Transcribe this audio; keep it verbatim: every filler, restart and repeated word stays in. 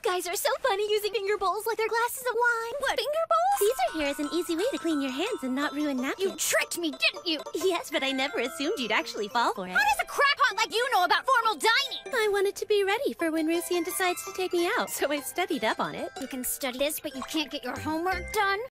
guys are so funny using finger bowls like they're glasses of wine. What, finger bowls? Caesar here is an easy way to clean your hands and not ruin napkins. You tricked me, didn't you? Yes, but I never assumed you'd actually fall for it. How does a crackpot like you know about formal dining? I wanted to be ready for when Rusian decides to take me out, so I studied up on it. You can study this, but you can't get your homework done?